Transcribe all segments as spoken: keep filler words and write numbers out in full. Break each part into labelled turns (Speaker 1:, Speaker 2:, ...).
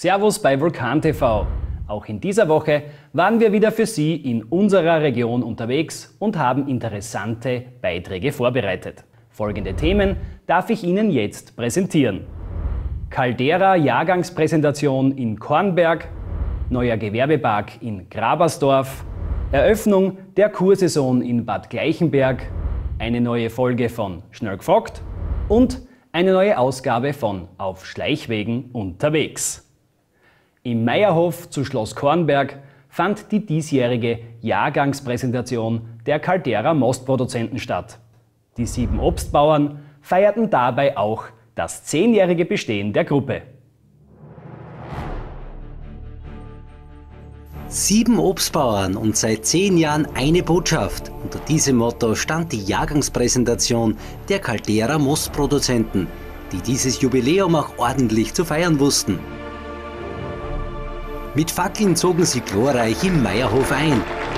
Speaker 1: Servus bei Vulkan T V. Auch in dieser Woche waren wir wieder für Sie in unserer Region unterwegs und haben interessante Beiträge vorbereitet. Folgende Themen darf ich Ihnen jetzt präsentieren. Caldera Jahrgangspräsentation in Kornberg, neuer Gewerbepark in Grabersdorf, Eröffnung der Kursaison in Bad Gleichenberg, eine neue Folge von Schnell gefragt und eine neue Ausgabe von Auf Schleichwegen unterwegs. Im Meierhof zu Schloss Kornberg fand die diesjährige Jahrgangspräsentation der Caldera Mostproduzenten statt. Die sieben Obstbauern feierten dabei auch das zehnjährige Bestehen der Gruppe.
Speaker 2: Sieben Obstbauern und seit zehn Jahren eine Botschaft. Unter diesem Motto stand die Jahrgangspräsentation der Caldera Mostproduzenten, die dieses Jubiläum auch ordentlich zu feiern wussten. Mit Fackeln zogen sie glorreich im Meierhof ein.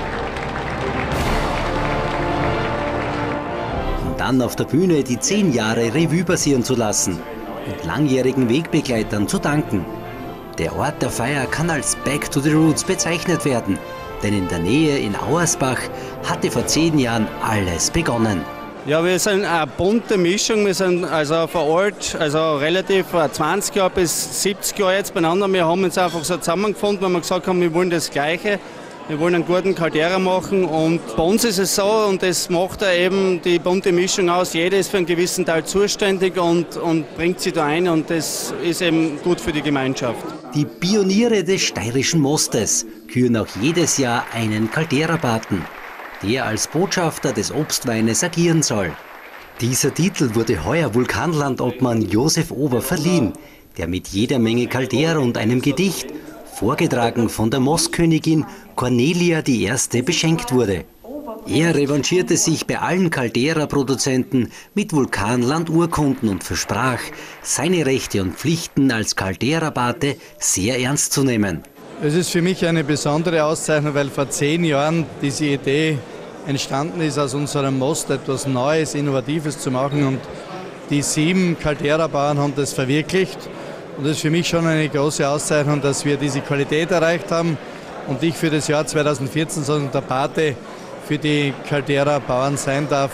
Speaker 2: Und dann auf der Bühne die zehn Jahre Revue passieren zu lassen und langjährigen Wegbegleitern zu danken. Der Ort der Feier kann als Back to the Roots bezeichnet werden, denn in der Nähe in Auersbach hatte vor zehn Jahren alles begonnen.
Speaker 3: Ja, wir sind eine bunte Mischung. Wir sind also vor Ort, also relativ zwanzig Jahre bis siebzig Jahre jetzt beieinander. Wir haben uns einfach so zusammengefunden, weil wir gesagt haben, wir wollen das Gleiche. Wir wollen einen guten Caldera machen und bei uns ist es so, und das macht ja eben die bunte Mischung aus, jeder ist für einen gewissen Teil zuständig und, und bringt sie da ein und das ist eben gut für die Gemeinschaft.
Speaker 2: Die Pioniere des steirischen Mostes küren auch jedes Jahr einen Caldera-Paten, der als Botschafter des Obstweines agieren soll. Dieser Titel wurde heuer Vulkanlandobmann Josef Ober verliehen, der mit jeder Menge Caldera und einem Gedicht, vorgetragen von der Mostkönigin Cornelia die Erste, beschenkt wurde. Er revanchierte sich bei allen Caldera-Produzenten mit Vulkanland-Urkunden und versprach, seine Rechte und Pflichten als Caldera-Pate sehr ernst zu nehmen.
Speaker 4: Es ist für mich eine besondere Auszeichnung, weil vor zehn Jahren diese Idee entstanden ist, aus unserem Most etwas Neues, Innovatives zu machen. Und die sieben Caldera-Bauern haben das verwirklicht. Und das ist für mich schon eine große Auszeichnung, dass wir diese Qualität erreicht haben und ich für das Jahr zweitausendvierzehn sondern der Pate für die Caldera-Bauern sein darf.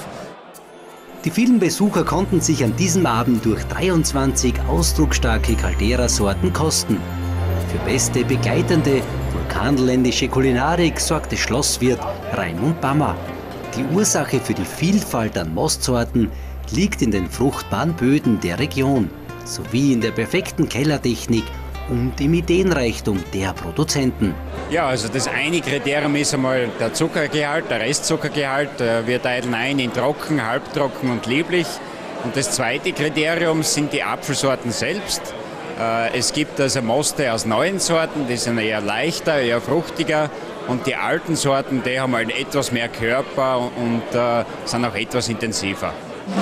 Speaker 2: Die vielen Besucher konnten sich an diesem Abend durch dreiundzwanzig ausdrucksstarke Caldera-Sorten kosten. Für beste begleitende vulkanländische Kulinarik sorgte Schlosswirt Raimund Bammer. Die Ursache für die Vielfalt an Mostsorten liegt in den fruchtbaren Böden der Region, sowie in der perfekten Kellertechnik und im Ideenreichtum der Produzenten.
Speaker 5: Ja, also das eine Kriterium ist einmal der Zuckergehalt, der Restzuckergehalt. Wir teilen ein in trocken, halbtrocken und lieblich. Und das zweite Kriterium sind die Apfelsorten selbst. Es gibt also Moste aus neuen Sorten, die sind eher leichter, eher fruchtiger. Und die alten Sorten, die haben halt etwas mehr Körper und äh, sind auch etwas intensiver.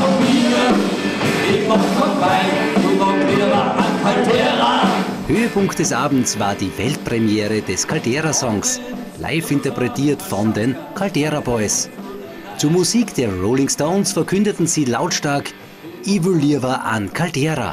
Speaker 2: Höhepunkt des Abends war die Weltpremiere des Caldera-Songs, live interpretiert von den Caldera Boys. Zur Musik der Rolling Stones verkündeten sie lautstark "Evil Lieber an Caldera".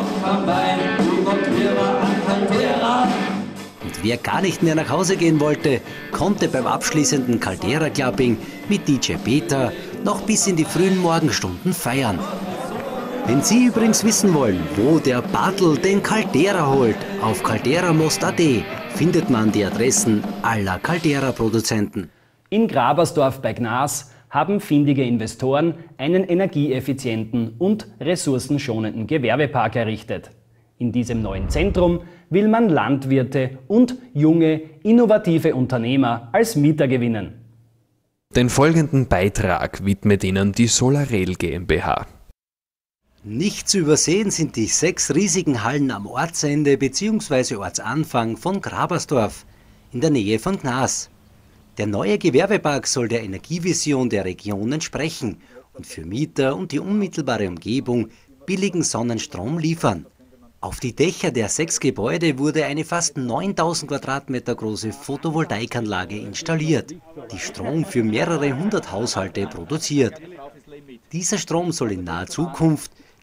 Speaker 2: Und wer gar nicht mehr nach Hause gehen wollte, konnte beim abschließenden Caldera-Clubbing mit D J Peter noch bis in die frühen Morgenstunden feiern. Wenn Sie übrigens wissen wollen, wo der Bartel den Caldera holt, auf calderamost punkt at findet man die Adressen aller Caldera-Produzenten.
Speaker 1: In Grabersdorf bei Gnas haben findige Investoren einen energieeffizienten und ressourcenschonenden Gewerbepark errichtet. In diesem neuen Zentrum will man Landwirte und junge, innovative Unternehmer als Mieter gewinnen.
Speaker 6: Den folgenden Beitrag widmet Ihnen die Solarel GmbH.
Speaker 2: Nicht zu übersehen sind die sechs riesigen Hallen am Ortsende bzw. Ortsanfang von Grabersdorf in der Nähe von Gnas. Der neue Gewerbepark soll der Energievision der Region entsprechen und für Mieter und die unmittelbare Umgebung billigen Sonnenstrom liefern. Auf die Dächer der sechs Gebäude wurde eine fast neuntausend Quadratmeter große Photovoltaikanlage installiert, die Strom für mehrere hundert Haushalte produziert. Dieser Strom soll in naher Zukunft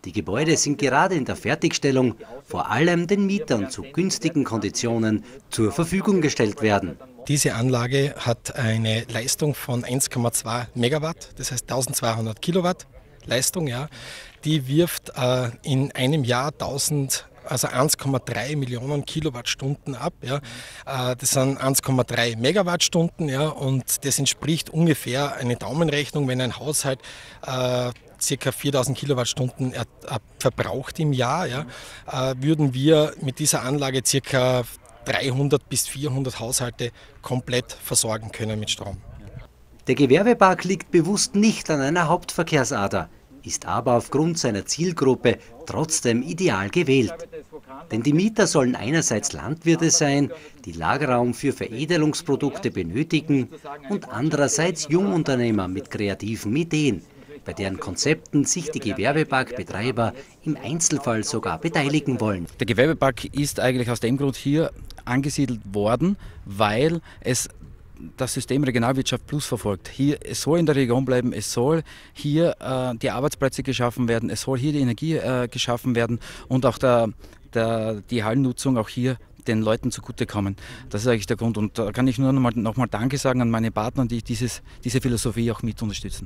Speaker 2: Die Gebäude sind gerade in der Fertigstellung vor allem den Mietern zu günstigen Konditionen zur Verfügung gestellt werden.
Speaker 7: Diese Anlage hat eine Leistung von eins Komma zwei Megawatt, das heißt tausendzweihundert Kilowatt Leistung. Ja. Die wirft äh, in einem Jahr tausend, also eins Komma drei Millionen Kilowattstunden ab. Ja. Äh, das sind eins Komma drei Megawattstunden, ja, und das entspricht ungefähr eine Daumenrechnung, wenn ein Haushalt äh, ca. viertausend Kilowattstunden er, er verbraucht im Jahr, ja, äh, würden wir mit dieser Anlage ca. dreihundert bis vierhundert Haushalte komplett versorgen können mit Strom.
Speaker 2: Der Gewerbepark liegt bewusst nicht an einer Hauptverkehrsader, ist aber aufgrund seiner Zielgruppe trotzdem ideal gewählt. Denn die Mieter sollen einerseits Landwirte sein, die Lagerraum für Veredelungsprodukte benötigen, und andererseits Jungunternehmer mit kreativen Ideen, bei deren Konzepten sich die Gewerbeparkbetreiber im Einzelfall sogar beteiligen wollen.
Speaker 8: Der Gewerbepark ist eigentlich aus dem Grund hier angesiedelt worden, weil es das System Regionalwirtschaft Plus verfolgt. Hier, es soll in der Region bleiben, es soll hier äh, die Arbeitsplätze geschaffen werden, es soll hier die Energie äh, geschaffen werden und auch der, der, die Hallennutzung auch hier den Leuten zugutekommen. Das ist eigentlich der Grund. Und da kann ich nur noch mal, noch mal Danke sagen an meine Partner, die dieses, diese Philosophie auch mit unterstützen.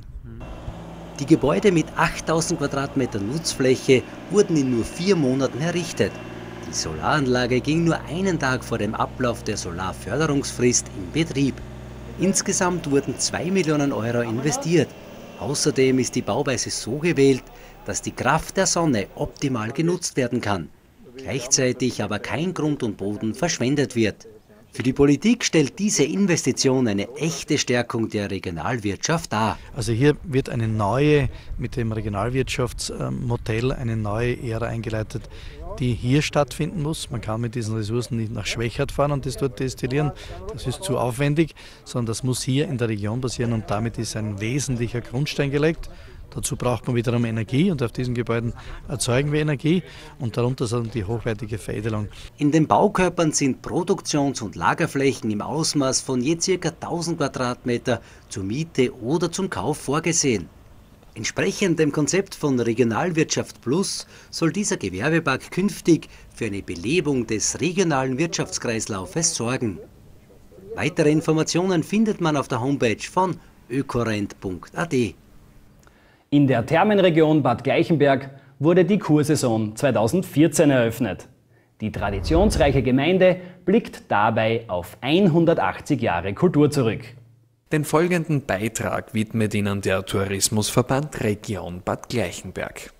Speaker 2: Die Gebäude mit achttausend Quadratmetern Nutzfläche wurden in nur vier Monaten errichtet. Die Solaranlage ging nur einen Tag vor dem Ablauf der Solarförderungsfrist in Betrieb. Insgesamt wurden zwei Millionen Euro investiert. Außerdem ist die Bauweise so gewählt, dass die Kraft der Sonne optimal genutzt werden kann, gleichzeitig aber kein Grund und Boden verschwendet wird. Für die Politik stellt diese Investition eine echte Stärkung der Regionalwirtschaft dar.
Speaker 4: Also hier wird eine neue, mit dem Regionalwirtschaftsmodell eine neue Ära eingeleitet, die hier stattfinden muss. Man kann mit diesen Ressourcen nicht nach Schwächert fahren und das dort destillieren. Das ist zu aufwendig, sondern das muss hier in der Region passieren und damit ist ein wesentlicher Grundstein gelegt. Dazu braucht man wiederum Energie und auf diesen Gebäuden erzeugen wir Energie und darunter sind die hochwertige Veredelung.
Speaker 2: In den Baukörpern sind Produktions- und Lagerflächen im Ausmaß von je ca. tausend Quadratmeter zur Miete oder zum Kauf vorgesehen. Entsprechend dem Konzept von Regionalwirtschaft Plus soll dieser Gewerbepark künftig für eine Belebung des regionalen Wirtschaftskreislaufes sorgen. Weitere Informationen findet man auf der Homepage von ökorent punkt a t.
Speaker 1: In der Thermenregion Bad Gleichenberg wurde die Kursaison zweitausendvierzehn eröffnet. Die traditionsreiche Gemeinde blickt dabei auf hundertachtzig Jahre Kultur zurück.
Speaker 6: Den folgenden Beitrag widmet Ihnen der Tourismusverband Region Bad Gleichenberg.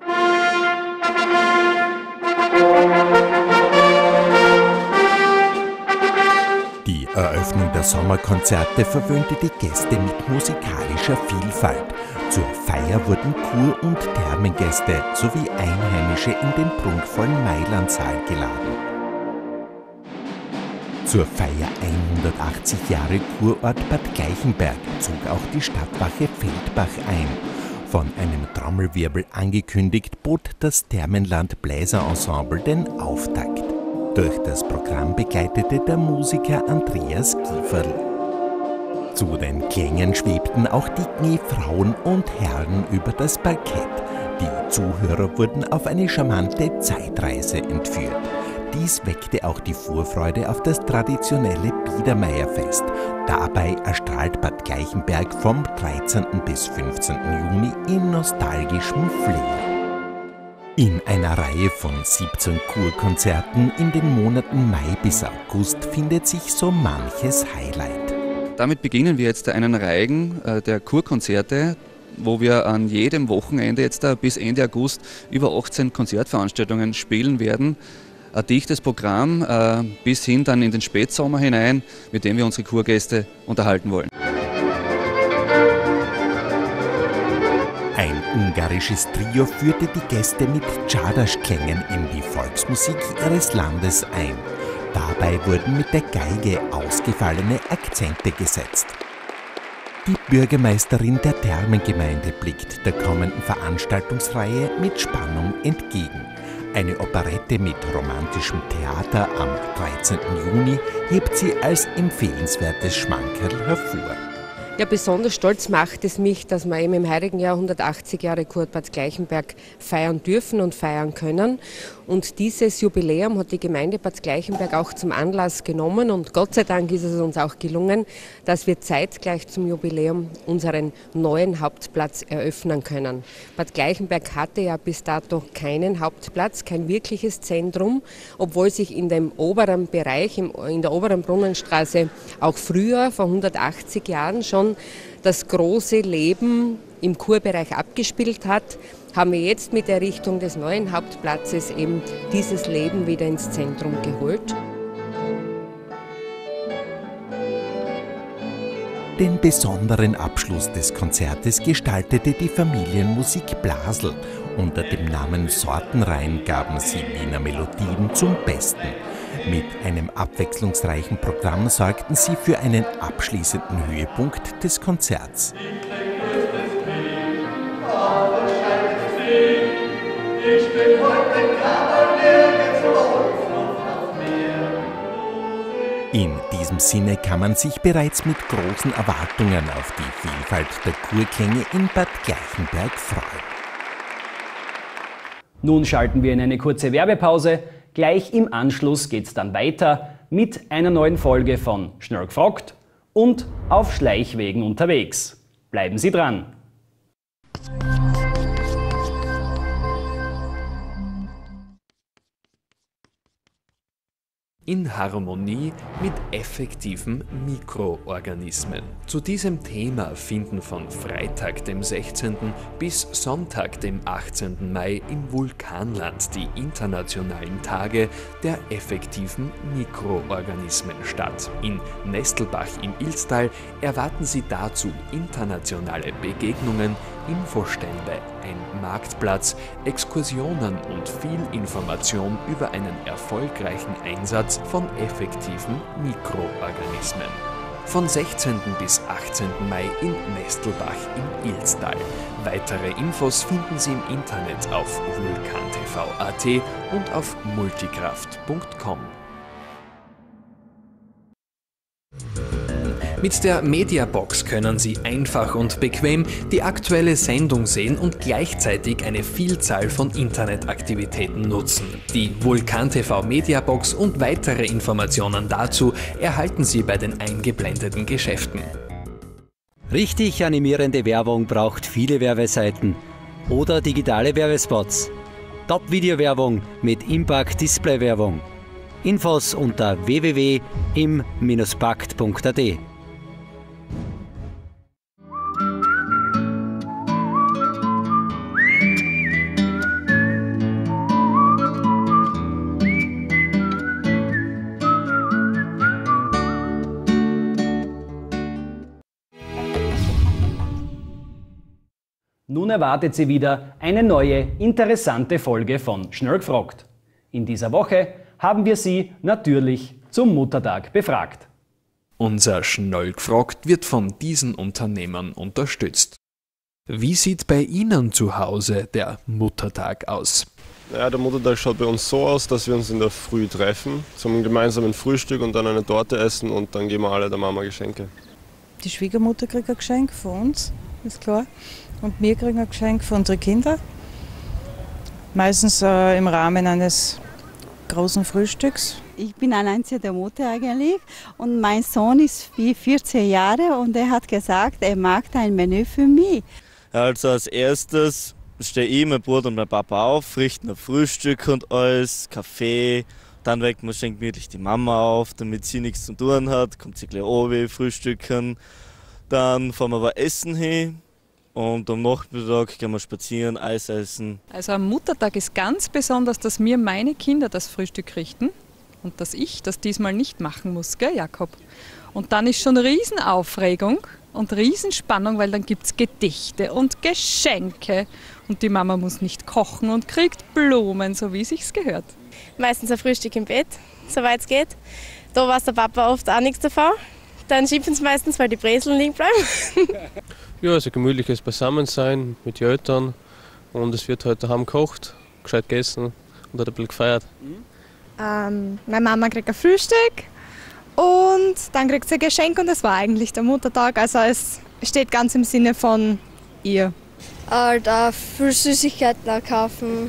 Speaker 9: Die Eröffnung der Sommerkonzerte verwöhnte die Gäste mit musikalischer Vielfalt. Zur Feier wurden Kur- und Thermengäste sowie Einheimische in den prunkvollen Mailandsaal geladen. Zur Feier hundertachtzig Jahre Kurort Bad Gleichenberg zog auch die Stadtwache Feldbach ein. Von einem Trommelwirbel angekündigt, bot das Thermenland Bläserensemble den Auftakt. Durch das Programm begleitete der Musiker Andreas Kieferl. Zu den Klängen schwebten auch die Frauen und Herren über das Parkett. Die Zuhörer wurden auf eine charmante Zeitreise entführt. Dies weckte auch die Vorfreude auf das traditionelle Biedermeierfest. Dabei erstrahlt Bad Gleichenberg vom dreizehnten bis fünfzehnten Juni in nostalgischem Flair. In einer Reihe von siebzehn Kurkonzerten in den Monaten Mai bis August findet sich so manches Highlight.
Speaker 10: Damit beginnen wir jetzt einen Reigen der Kurkonzerte, wo wir an jedem Wochenende jetzt bis Ende August über achtzehn Konzertveranstaltungen spielen werden. Ein dichtes Programm äh, bis hin dann in den Spätsommer hinein, mit dem wir unsere Kurgäste unterhalten wollen.
Speaker 9: Ein ungarisches Trio führte die Gäste mit Csárdás-Klängen in die Volksmusik ihres Landes ein. Dabei wurden mit der Geige ausgefallene Akzente gesetzt. Die Bürgermeisterin der Thermengemeinde blickt der kommenden Veranstaltungsreihe mit Spannung entgegen. Eine Operette mit romantischem Theater am dreizehnten Juni hebt sie als empfehlenswertes Schmankerl hervor.
Speaker 11: Ja, besonders stolz macht es mich, dass wir eben im heurigen Jahr hundertachtzig Jahre Kurort Gleichenberg feiern dürfen und feiern können. Und dieses Jubiläum hat die Gemeinde Bad Gleichenberg auch zum Anlass genommen und Gott sei Dank ist es uns auch gelungen, dass wir zeitgleich zum Jubiläum unseren neuen Hauptplatz eröffnen können. Bad Gleichenberg hatte ja bis dato keinen Hauptplatz, kein wirkliches Zentrum, obwohl sich in dem oberen Bereich, in der oberen Brunnenstraße auch früher, vor hundertachtzig Jahren schon, das große Leben im Kurbereich abgespielt hat, haben wir jetzt mit der Errichtung des neuen Hauptplatzes eben dieses Leben wieder ins Zentrum geholt.
Speaker 9: Den besonderen Abschluss des Konzertes gestaltete die Familienmusik Blasel. Unter dem Namen Sortenrein gaben sie Wiener Melodien zum Besten. Mit einem abwechslungsreichen Programm sorgten sie für einen abschließenden Höhepunkt des Konzerts. In diesem Sinne kann man sich bereits mit großen Erwartungen auf die Vielfalt der Kurklänge in Bad Gleichenberg freuen.
Speaker 1: Nun schalten wir in eine kurze Werbepause. Gleich im Anschluss geht es dann weiter mit einer neuen Folge von Schnell gefragt und auf Schleichwegen unterwegs. Bleiben Sie dran!
Speaker 6: In Harmonie mit effektiven Mikroorganismen. Zu diesem Thema finden von Freitag, dem sechzehnten bis Sonntag, dem achtzehnten Mai im Vulkanland die internationalen Tage der effektiven Mikroorganismen statt. In Nestelbach im Ilztal erwarten Sie dazu internationale Begegnungen, Infostände, ein Marktplatz, Exkursionen und viel Information über einen erfolgreichen Einsatz von effektiven Mikroorganismen. Von sechzehnten bis achtzehnten Mai in Nestelbach im Ilztal. Weitere Infos finden Sie im Internet auf vulkantv punkt at und auf multikraft punkt com. Mit der Mediabox können Sie einfach und bequem die aktuelle Sendung sehen und gleichzeitig eine Vielzahl von Internetaktivitäten nutzen. Die vulkantv Mediabox und weitere Informationen dazu erhalten Sie bei den eingeblendeten Geschäften.
Speaker 2: Richtig animierende Werbung braucht viele Werbeseiten oder digitale Werbespots. Top-Video-Werbung mit Impact-Display-Werbung. Infos unter w w w punkt im Bindestrich pakt punkt at.
Speaker 1: Nun erwartet Sie wieder eine neue, interessante Folge von Schnell gefragt. In dieser Woche haben wir Sie natürlich zum Muttertag befragt.
Speaker 6: Unser Schnell gefragt wird von diesen Unternehmern unterstützt. Wie sieht bei Ihnen zu Hause der Muttertag aus?
Speaker 12: Ja, der Muttertag schaut bei uns so aus, dass wir uns in der Früh treffen, zum gemeinsamen Frühstück und dann eine Torte essen und dann geben wir alle der Mama Geschenke.
Speaker 13: Die Schwiegermutter kriegt ein Geschenk von uns, ist klar. Und wir kriegen ein Geschenk für unsere Kinder. Meistens äh, im Rahmen eines großen Frühstücks.
Speaker 14: Ich bin alleinziehende Mutter eigentlich und mein Sohn ist vierzehn Jahre und er hat gesagt, er mag ein Menü für mich.
Speaker 15: Also als erstes stehe ich, mein Bruder und mein Papa auf, richten ein Frühstück und alles, Kaffee. Dann weckt man schon gemütlich die Mama auf, damit sie nichts zu tun hat. Kommt sie gleich oben, frühstücken. Dann fahren wir aber essen hin. Und am Nachmittag gehen wir spazieren, Eis essen.
Speaker 16: Also am Muttertag ist ganz besonders, dass mir meine Kinder das Frühstück richten und dass ich das diesmal nicht machen muss, gell Jakob? Und dann ist schon Riesenaufregung und Riesenspannung, weil dann gibt es Gedichte und Geschenke und die Mama muss nicht kochen und kriegt Blumen, so wie sich's gehört.
Speaker 17: Meistens ein Frühstück im Bett, soweit es geht. Da weiß der Papa oft auch nichts davon. Dann schimpfen sie meistens, weil die Breseln liegen bleiben.
Speaker 18: Ja, also gemütliches Beisammensein mit den Eltern und es wird heute daheim gekocht, gescheit gegessen und hat ein bisschen gefeiert.
Speaker 19: Ähm, meine Mama kriegt ein Frühstück und dann kriegt sie ein Geschenk und das war eigentlich der Muttertag. Also es steht ganz im Sinne von ihr.
Speaker 20: Äh, da viel Süßigkeiten auch kaufen.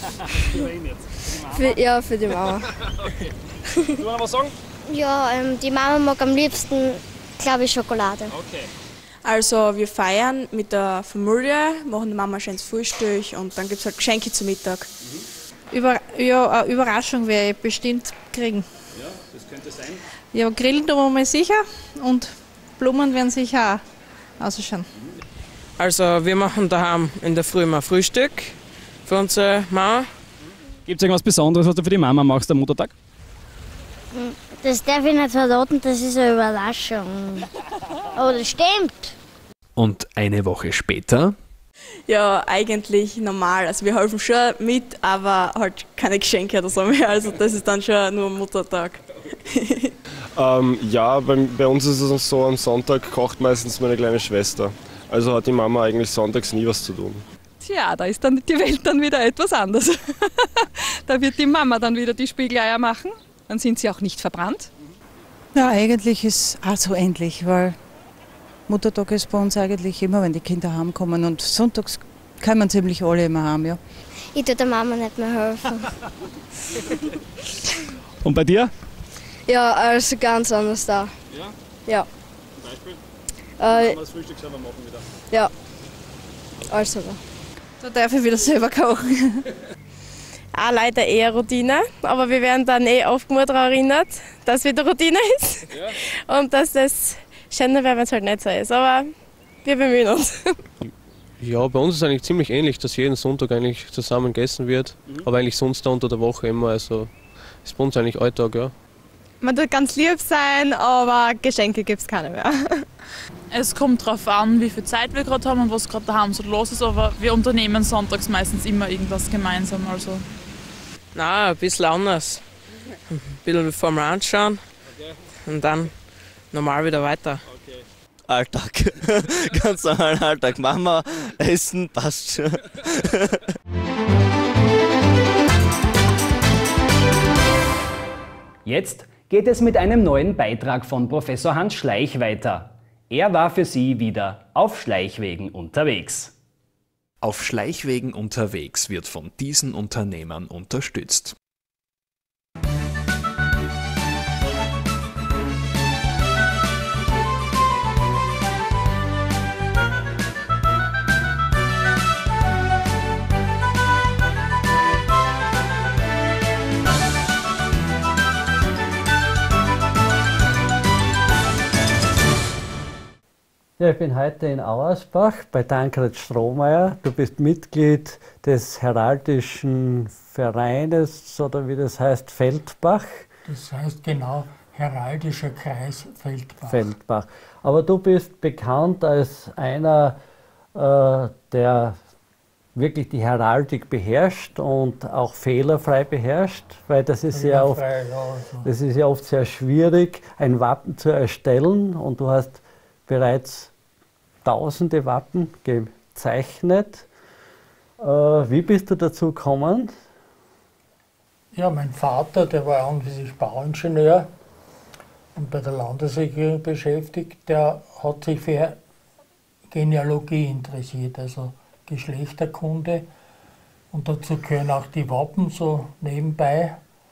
Speaker 20: Für, ja, für die Mama.
Speaker 1: Okay. Du noch was sagen?
Speaker 21: Ja, ähm, die Mama mag am liebsten, glaube ich, Schokolade.
Speaker 1: Okay.
Speaker 22: Also wir feiern mit der Familie, machen der Mama schönes Frühstück und dann gibt es halt Geschenke zum Mittag.
Speaker 1: Mhm.
Speaker 23: Über, ja, eine Überraschung werde ich bestimmt kriegen.
Speaker 1: Ja, das könnte sein.
Speaker 23: Ja, grillen tun wir mal sicher und Blumen werden sicher auch ausschauen.
Speaker 24: Also wir machen daheim in der Früh mal Frühstück für unsere Mama.
Speaker 1: Gibt es irgendwas Besonderes, was du für die Mama machst am Muttertag?
Speaker 21: Das darf ich nicht verraten, das ist eine Überraschung. Aber das stimmt.
Speaker 6: Und eine Woche später?
Speaker 22: Ja, eigentlich normal. Also wir helfen schon mit, aber halt keine Geschenke oder so mehr. Also das ist dann schon nur Muttertag.
Speaker 12: ähm, ja, bei, bei uns ist es so, am Sonntag kocht meistens meine kleine Schwester. Also hat die Mama eigentlich sonntags nie was zu tun.
Speaker 16: Tja, da ist dann die Welt dann wieder etwas anders. Da wird die Mama dann wieder die Spiegeleier machen. Dann sind sie auch nicht verbrannt.
Speaker 13: Ja, eigentlich ist es auch so ähnlich, weil Muttertag ist bei uns eigentlich immer, wenn die Kinder heimkommen. Und sonntags kommen ziemlich alle immer heim, ja.
Speaker 21: Ich tue der Mama nicht mehr helfen.
Speaker 1: Und bei dir?
Speaker 20: Ja, also ganz anders da.
Speaker 1: Ja?
Speaker 20: Ja.
Speaker 1: Zum Beispiel?
Speaker 20: Äh,
Speaker 1: Kann man das Frühstück selber machen wieder?
Speaker 20: Ja, also da.
Speaker 23: Da darf ich wieder selber kochen.
Speaker 17: Auch leider eher Routine, aber wir werden dann eh oft nur daran erinnert, dass wieder Routine ist. Ja. Und dass das schöner wäre, wenn es halt nicht so ist. Aber wir bemühen uns.
Speaker 18: Ja, bei uns ist es eigentlich ziemlich ähnlich, dass jeden Sonntag eigentlich zusammen gegessen wird. Mhm. Aber eigentlich sonst da unter der Woche immer. Also ist bei uns eigentlich Alltag, ja.
Speaker 19: Man tut ganz lieb sein, aber Geschenke gibt es keine mehr.
Speaker 25: Es kommt darauf an, wie viel Zeit wir gerade haben und was gerade daheim so los ist, aber wir unternehmen sonntags meistens immer irgendwas gemeinsam. Also.
Speaker 24: Na, ein bisschen anders. Ein bisschen vorm anschauen und dann normal wieder weiter.
Speaker 15: Okay. Alltag. Ganz normalen Alltag. Mama, essen, passt schon.
Speaker 1: Jetzt geht es mit einem neuen Beitrag von Professor Hans Schleich weiter. Er war für Sie wieder auf Schleichwegen unterwegs.
Speaker 6: Auf Schleichwegen unterwegs wird von diesen Unternehmern unterstützt.
Speaker 26: Ja, ich bin heute in Auersbach bei Tankred Strohmeier. Du bist Mitglied des Heraldischen Vereines, oder wie das heißt, Feldbach.
Speaker 27: Das heißt genau Heraldischer Kreis Feldbach.
Speaker 26: Feldbach. Aber du bist bekannt als einer, äh, der wirklich die Heraldik beherrscht und auch fehlerfrei beherrscht, weil das ist, ja oft, ja, also. das ist ja oft sehr schwierig, ein Wappen zu erstellen, und du hast bereits tausende Wappen gezeichnet. Äh, wie bist du dazu gekommen?
Speaker 27: Ja, mein Vater, der war an und für sich Bauingenieur und bei der Landesregierung beschäftigt, der hat sich für Genealogie interessiert, also Geschlechterkunde. Und dazu gehören auch die Wappen so nebenbei.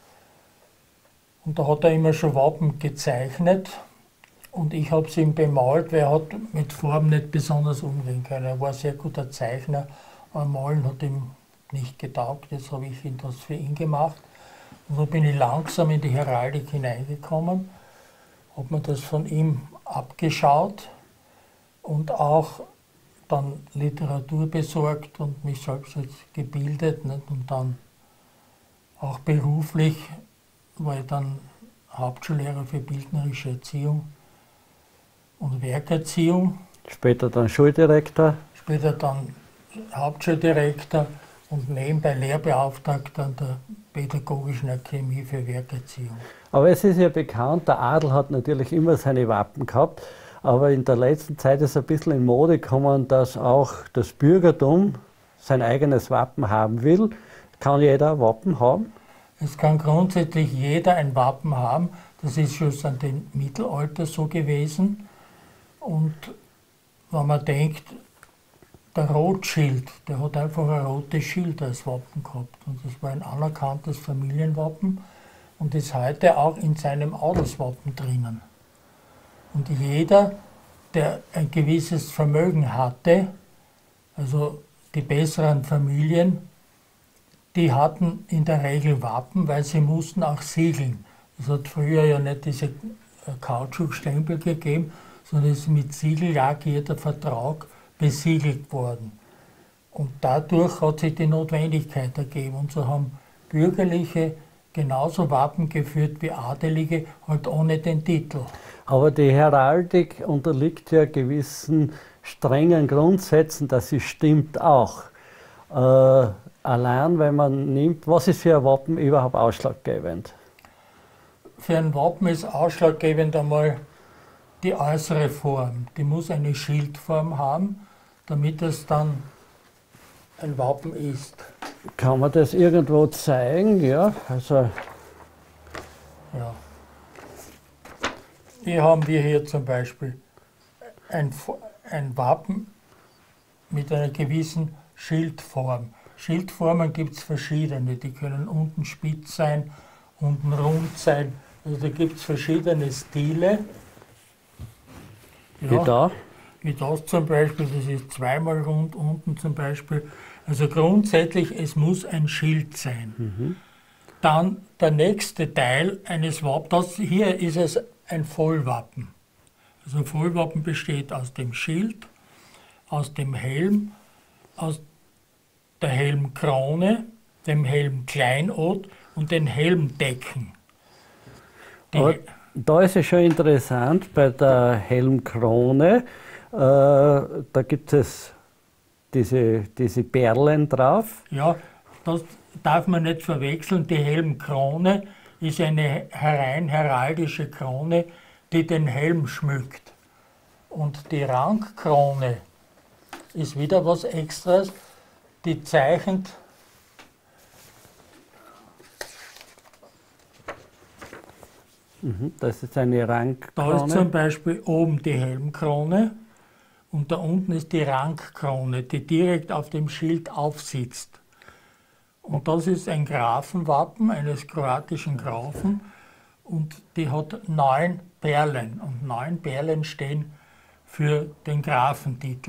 Speaker 27: Und da hat er immer schon Wappen gezeichnet. Und ich habe es ihm bemalt, weil er hat mit Farben nicht besonders umgehen können. Er war ein sehr guter Zeichner, aber Malen hat ihm nicht getaugt. Jetzt habe ich das für ihn gemacht. Und so bin ich langsam in die Heraldik hineingekommen, habe mir das von ihm abgeschaut und auch dann Literatur besorgt und mich selbst jetzt gebildet. Nicht? Und dann auch beruflich war ich dann Hauptschullehrer für bildnerische Erziehung und Werkerziehung.
Speaker 26: Später dann Schuldirektor.
Speaker 27: Später dann Hauptschuldirektor und nebenbei Lehrbeauftragter an der Pädagogischen Akademie für Werkerziehung.
Speaker 26: Aber es ist ja bekannt, der Adel hat natürlich immer seine Wappen gehabt, aber in der letzten Zeit ist ein bisschen in Mode gekommen, dass auch das Bürgertum sein eigenes Wappen haben will. Kann jeder ein Wappen haben?
Speaker 27: Es kann grundsätzlich jeder ein Wappen haben. Das ist schon seit dem Mittelalter so gewesen. Und wenn man denkt, der Rotschild, der hat einfach ein rotes Schild als Wappen gehabt. Und das war ein anerkanntes Familienwappen und ist heute auch in seinem Adelswappen drinnen. Und jeder, der ein gewisses Vermögen hatte, also die besseren Familien, die hatten in der Regel Wappen, weil sie mussten auch siegeln. Es hat früher ja nicht diese Kautschukstempel gegeben, sondern es ist mit Siegellack jeder Vertrag besiegelt worden. Und dadurch hat sich die Notwendigkeit ergeben. Und so haben Bürgerliche genauso Wappen geführt wie Adelige, halt ohne den Titel.
Speaker 26: Aber die Heraldik unterliegt ja gewissen strengen Grundsätzen, dass sie stimmt auch. Äh, allein, wenn man nimmt, was ist für ein Wappen überhaupt ausschlaggebend?
Speaker 27: Für ein Wappen ist ausschlaggebend einmal die äußere Form. Die muss eine Schildform haben, damit es dann ein Wappen ist.
Speaker 26: Kann man das irgendwo zeigen? Ja, also
Speaker 27: ja. Hier haben wir hier zum Beispiel ein, ein Wappen mit einer gewissen Schildform. Schildformen gibt es verschiedene, die können unten spitz sein, unten rund sein. Also da gibt es verschiedene Stile. Ja,
Speaker 26: wie da?
Speaker 27: Wie das zum Beispiel, das ist zweimal rund, unten zum Beispiel. Also grundsätzlich, es muss ein Schild sein. Mhm. Dann der nächste Teil eines Wappens, hier ist es ein Vollwappen. Also ein Vollwappen besteht aus dem Schild, aus dem Helm, aus der Helmkrone, dem Helmkleinod und den Helmdecken. Die
Speaker 26: Aber da ist es schon interessant, bei der Helmkrone, äh, da gibt es diese, diese Perlen drauf.
Speaker 27: Ja, das darf man nicht verwechseln. Die Helmkrone ist eine rein heraldische Krone, die den Helm schmückt. Und die Rangkrone ist wieder was Extras, die zeichnet
Speaker 26: das ist eine Rangkrone.
Speaker 27: Da ist zum Beispiel oben die Helmkrone und da unten ist die Rangkrone, die direkt auf dem Schild aufsitzt. Und das ist ein Grafenwappen eines kroatischen Grafen und die hat neun Perlen und neun Perlen stehen für den Grafentitel.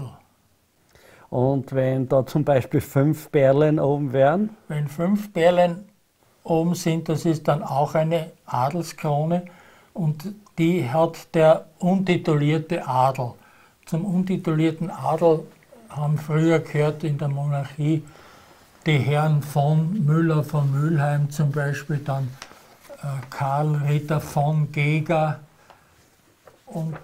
Speaker 26: Und wenn da zum Beispiel fünf Perlen oben wären?
Speaker 27: Wenn fünf Perlen oben sind, das ist dann auch eine Adelskrone und die hat der untitulierte Adel. Zum untitulierten Adel haben früher gehört in der Monarchie die Herren von Müller von Mülheim zum Beispiel, dann äh, Karl Ritter von Geger und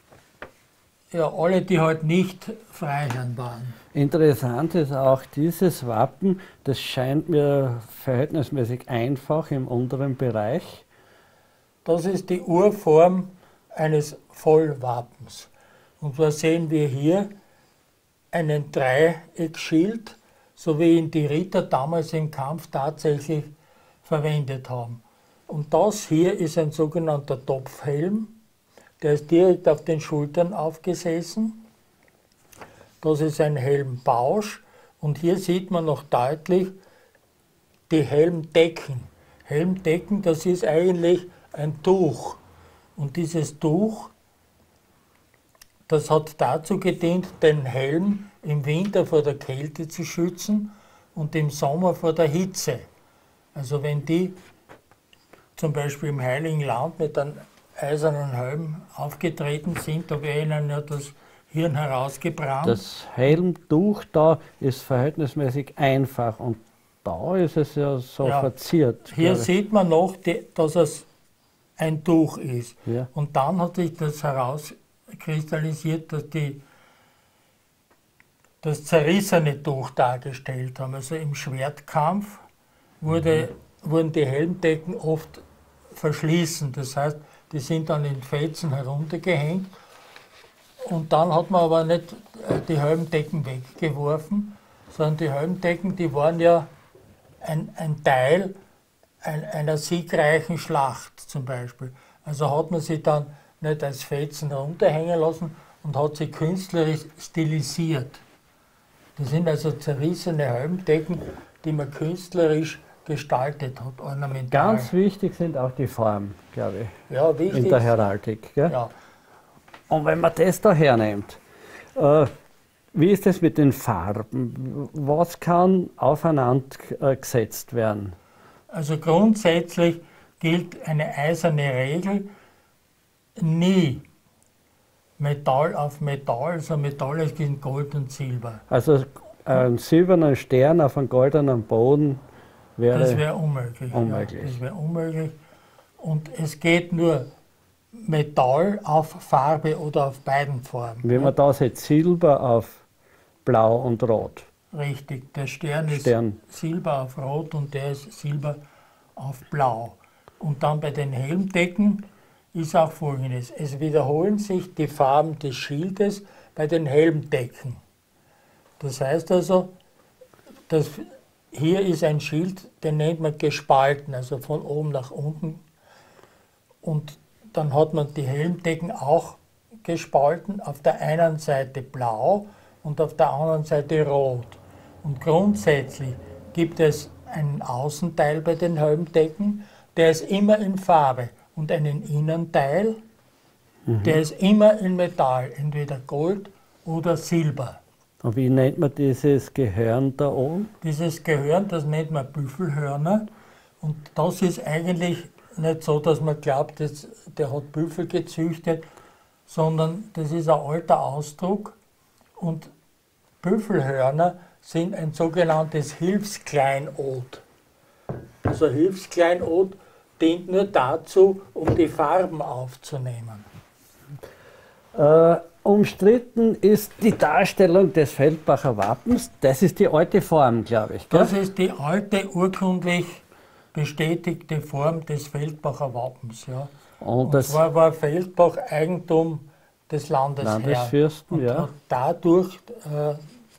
Speaker 27: ja, alle, die halt nicht Freiherren waren.
Speaker 26: Interessant ist auch dieses Wappen, das scheint mir verhältnismäßig einfach im unteren Bereich.
Speaker 27: Das ist die Urform eines Vollwappens. Und da sehen wir hier einen Dreieckschild, so wie ihn die Ritter damals im Kampf tatsächlich verwendet haben. Und das hier ist ein sogenannter Topfhelm, der ist direkt auf den Schultern aufgesessen. Das ist ein Helmbausch und hier sieht man noch deutlich die Helmdecken. Helmdecken, das ist eigentlich ein Tuch. Und dieses Tuch, das hat dazu gedient, den Helm im Winter vor der Kälte zu schützen und im Sommer vor der Hitze. Also wenn die zum Beispiel im Heiligen Land mit einem eisernen Helm aufgetreten sind, da wäre ihnen ja das Hirn herausgebrannt.
Speaker 26: Das Helmtuch da ist verhältnismäßig einfach und da ist es ja so ja, verziert.
Speaker 27: Hier sieht man noch, die, dass es ein Tuch ist.
Speaker 26: Ja.
Speaker 27: Und dann hat sich das herauskristallisiert, dass die das zerrissene Tuch dargestellt haben. Also im Schwertkampf wurde, mhm. wurden die Helmdecken oft verschließen. Das heißt, die sind dann in Fetzen heruntergehängt. Und dann hat man aber nicht die Helmdecken weggeworfen, sondern die Helmdecken, die waren ja ein, ein Teil ein, einer siegreichen Schlacht zum Beispiel. Also hat man sie dann nicht als Fetzen runterhängen lassen, und hat sie künstlerisch stilisiert. Das sind also zerrissene Helmdecken, die man künstlerisch gestaltet hat, ornamental.
Speaker 26: Ganz wichtig sind auch die Formen, glaube ich,
Speaker 27: ja, wichtig,
Speaker 26: in der Heraldik. Gell?
Speaker 27: Ja.
Speaker 26: Und wenn man das da hernimmt, äh, wie ist es mit den Farben? Was kann aufeinander äh, gesetzt werden?
Speaker 27: Also grundsätzlich gilt eine eiserne Regel, nie Metall auf Metall, also Metall ist gegen Gold und Silber.
Speaker 26: Also ein silberner Stern auf einem goldenen Boden wäre
Speaker 27: Das wäre unmöglich.
Speaker 26: unmöglich.
Speaker 27: Ja, das wäre unmöglich. Und es geht nur Metall auf Farbe oder auf beiden Formen.
Speaker 26: Wenn man da sieht, Silber auf Blau und Rot.
Speaker 27: Richtig, der Stern,
Speaker 26: Stern.
Speaker 27: ist Silber auf Rot und der ist Silber auf Blau. Und dann bei den Helmdecken ist auch Folgendes. Es wiederholen sich die Farben des Schildes bei den Helmdecken. Das heißt also, dass hier ist ein Schild, den nennt man gespalten, also von oben nach unten. Und dann hat man die Helmdecken auch gespalten, auf der einen Seite blau und auf der anderen Seite rot. Und grundsätzlich gibt es einen Außenteil bei den Helmdecken, der ist immer in Farbe, und einen Innenteil, mhm. der ist immer in Metall, entweder Gold oder Silber.
Speaker 26: Und wie nennt man dieses Gehörn da oben?
Speaker 27: Dieses Gehörn, das nennt man Büffelhörner. Und das ist eigentlich nicht so, dass man glaubt, dass der hat Büffel gezüchtet, sondern das ist ein alter Ausdruck. Und Büffelhörner sind ein sogenanntes Hilfskleinod. Also Hilfskleinod dient nur dazu, um die Farben aufzunehmen.
Speaker 26: Äh, umstritten ist die Darstellung des Feldbacher Wappens. Das ist die alte Form, glaube ich. Gell?
Speaker 27: Das ist die alte, urkundlich bestätigte Form des Feldbacher Wappens. Ja.
Speaker 26: Und,
Speaker 27: Und
Speaker 26: das
Speaker 27: zwar war Feldbach Eigentum des Landesherrn.
Speaker 26: Landesfürsten,
Speaker 27: und
Speaker 26: ja.
Speaker 27: hat dadurch äh,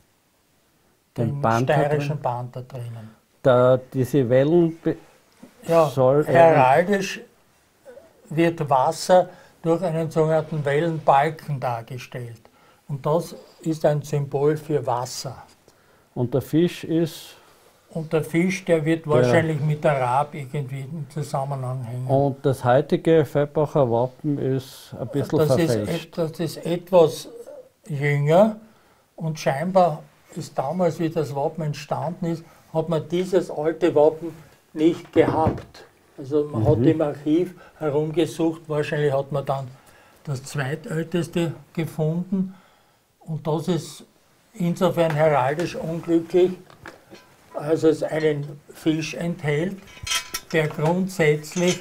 Speaker 26: Den
Speaker 27: den
Speaker 26: Panther
Speaker 27: steirischen
Speaker 26: drin.
Speaker 27: Panther drinnen.
Speaker 26: Da, diese Wellen
Speaker 27: Ja,
Speaker 26: soll
Speaker 27: heraldisch wird Wasser durch einen sogenannten Wellenbalken dargestellt. Und das ist ein Symbol für Wasser.
Speaker 26: Und der Fisch ist?
Speaker 27: Und der Fisch, der wird
Speaker 26: der,
Speaker 27: wahrscheinlich mit der Rab irgendwie im Zusammenhang hängen.
Speaker 26: Und das heutige Feldbacher Wappen ist ein bisschen
Speaker 27: das
Speaker 26: verfälscht.
Speaker 27: Ist, das ist etwas jünger und scheinbar ist damals, wie das Wappen entstanden ist, hat man dieses alte Wappen nicht gehabt. Also man mhm. hat im Archiv herumgesucht, wahrscheinlich hat man dann das zweitälteste gefunden. Und das ist insofern heraldisch unglücklich, als es einen Fisch enthält, der grundsätzlich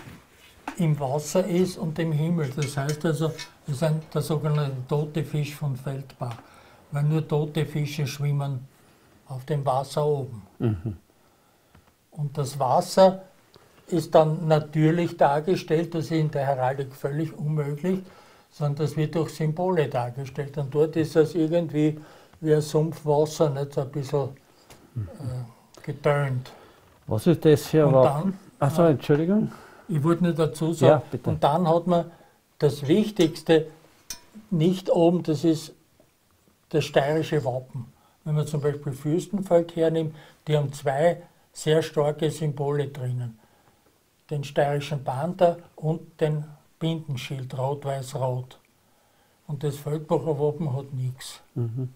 Speaker 27: im Wasser ist und im Himmel. Das heißt also, es ist ein, der sogenannte tote Fisch von Feldbach, weil nur tote Fische schwimmen auf dem Wasser oben. Mhm. Und das Wasser ist dann natürlich dargestellt, das ist in der Heraldik völlig unmöglich, sondern das wird durch Symbole dargestellt. Und dort ist das irgendwie wie ein Sumpfwasser, nicht so ein bisschen äh, getönt.
Speaker 26: Was ist das für ein Wappen? Achso, Entschuldigung.
Speaker 27: Ich wollte nur dazu sagen,
Speaker 26: ja, bitte.
Speaker 27: Und dann hat man das Wichtigste nicht oben, das ist das steirische Wappen. Wenn man zum Beispiel Fürstenfeld hernimmt, die haben zwei sehr starke Symbole drinnen. Den steirischen Panther und den Bindenschild, rot-weiß-rot. Und das Feldbacher Wappen hat nichts.
Speaker 26: Mhm.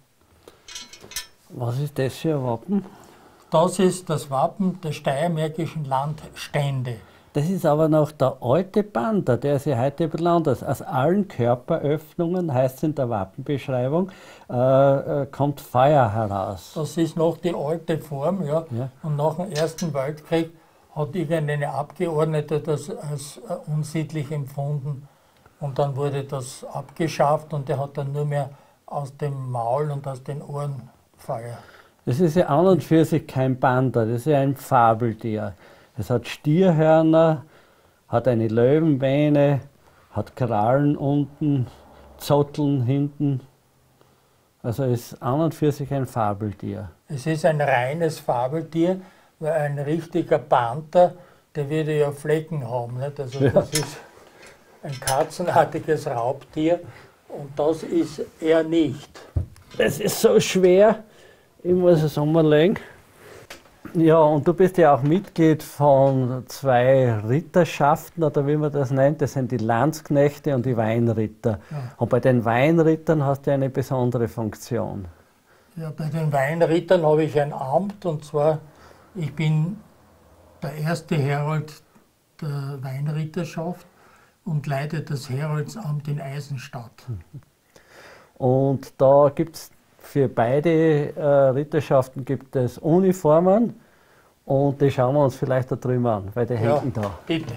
Speaker 26: Was ist das für ein Wappen?
Speaker 27: Das ist das Wappen der steiermärkischen Landstände.
Speaker 26: Das ist aber noch der alte Panther, der ist ja heute ein bisschen anders. Aus allen Körperöffnungen, heißt es in der Wappenbeschreibung, äh, kommt Feuer heraus.
Speaker 27: Das ist noch die alte Form, ja.
Speaker 26: ja.
Speaker 27: Und nach dem Ersten Weltkrieg hat irgendeine Abgeordnete das als äh, unsittlich empfunden. Und dann wurde das abgeschafft und der hat dann nur mehr aus dem Maul und aus den Ohren Feuer.
Speaker 26: Das ist ja an und für sich kein Panther, das ist ja ein Fabeltier. Es hat Stierhörner, hat eine Löwenmähne, hat Krallen unten, Zotteln hinten. Also es ist an und für sich ein Fabeltier.
Speaker 27: Es ist ein reines Fabeltier, weil ein richtiger Panther, der würde ja Flecken haben. Nicht? Also das ja. ist ein katzenartiges Raubtier Und das ist er nicht.
Speaker 26: Das ist so schwer, ich muss es umlegen. Ja, und du bist ja auch Mitglied von zwei Ritterschaften, oder wie man das nennt. Das sind die Landsknechte und die Weinritter.
Speaker 27: Ja.
Speaker 26: Und bei den Weinrittern hast du eine besondere Funktion.
Speaker 27: Ja, bei den Weinrittern habe ich ein Amt, und zwar, ich bin der erste Herold der Weinritterschaft und leite das Heroldsamt in Eisenstadt.
Speaker 26: Und da gibt es für beide äh, Ritterschaften gibt es Uniformen, und die schauen wir uns vielleicht da drüben an, weil die
Speaker 27: Ja,
Speaker 26: hängen da.
Speaker 27: bitte.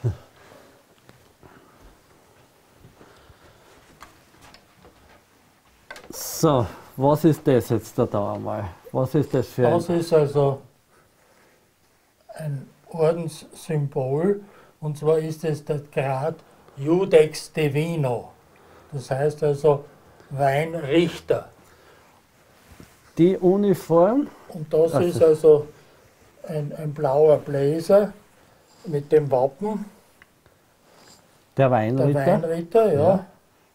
Speaker 26: So, was ist das jetzt da, da einmal? Was ist das für
Speaker 27: Das
Speaker 26: ein...
Speaker 27: ist also ein Ordenssymbol, und zwar ist es der Grad Judex Divino. Das heißt also Weinrichter.
Speaker 26: Die Uniform?
Speaker 27: Und das
Speaker 26: Ach,
Speaker 27: ist
Speaker 26: das-
Speaker 27: also ein, ein blauer Bläser mit dem Wappen
Speaker 26: Der
Speaker 27: der
Speaker 26: Weinritter?
Speaker 27: Weinritter, ja.
Speaker 26: Ja.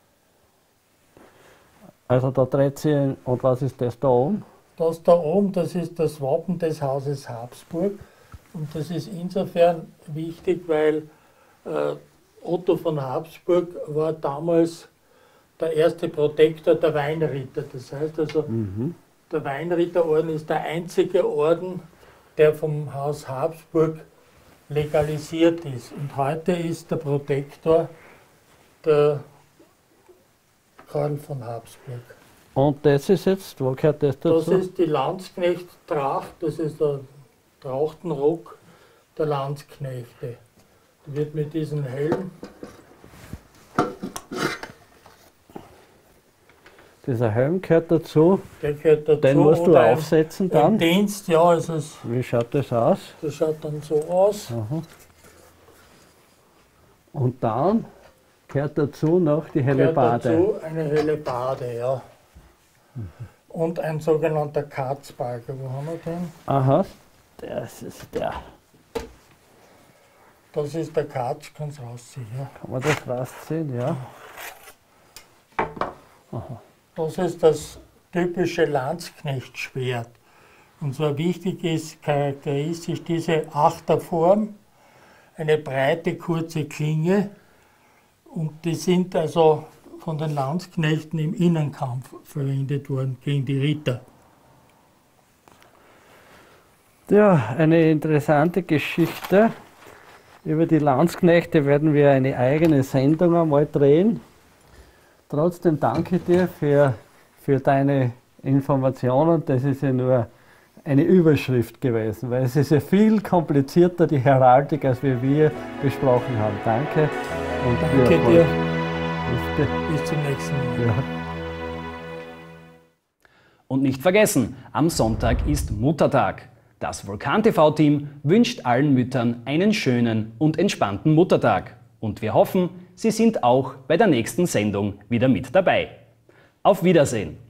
Speaker 26: Also da dreht sie, und was ist das da oben?
Speaker 27: Das da oben, das ist das Wappen des Hauses Habsburg, und das ist insofern wichtig, weil äh, Otto von Habsburg war damals der erste Protektor der Weinritter. Das heißt also,
Speaker 26: Mhm.
Speaker 27: der Weinritterorden ist der einzige Orden, der vom Haus Habsburg legalisiert ist. Und heute ist der Protektor der Karl von Habsburg.
Speaker 26: Und das ist jetzt, wo gehört das
Speaker 27: Das
Speaker 26: dazu?
Speaker 27: ist die Landsknecht-Tracht, das ist der Trachtenrock der Landsknechte. Die wird mit diesem Helm,
Speaker 26: Dieser Helm gehört dazu.
Speaker 27: der gehört dazu.
Speaker 26: Den musst du
Speaker 27: oder ein-
Speaker 26: aufsetzen
Speaker 27: Im
Speaker 26: dann.
Speaker 27: Dienst, ja, also es,
Speaker 26: Wie schaut das aus?
Speaker 27: das schaut dann so aus.
Speaker 26: Aha. Und dann gehört dazu noch die helle
Speaker 27: Gehört
Speaker 26: Bade.
Speaker 27: dazu eine helle Bade, ja. Und ein sogenannter Katzbalger. Wo haben wir den?
Speaker 26: Aha, das ist der.
Speaker 27: Das ist der Katz, kannst rausziehen. Ja.
Speaker 26: Kann man das rausziehen? Ja. Aha.
Speaker 27: Das ist das typische Landsknechtschwert. Und so wichtig ist charakteristisch diese Achterform, eine breite, kurze Klinge. Und die sind also von den Landsknechten im Innenkampf verwendet worden gegen die Ritter.
Speaker 26: Ja, eine interessante Geschichte. Über die Landsknechte werden wir eine eigene Sendung einmal drehen. Trotzdem danke dir für, für deine Informationen. Das ist ja nur eine Überschrift gewesen, weil es ist ja viel komplizierter, die Heraldik, als wir, wir besprochen haben. Danke. Und
Speaker 27: Danke
Speaker 26: viel
Speaker 27: dir.
Speaker 26: Erfolg.
Speaker 27: Bis zum nächsten Mal.
Speaker 26: Ja.
Speaker 1: Und nicht vergessen, am Sonntag ist Muttertag. Das Vulkan T V-Team wünscht allen Müttern einen schönen und entspannten Muttertag. Und wir hoffen, Sie sind auch bei der nächsten Sendung wieder mit dabei. Auf Wiedersehen!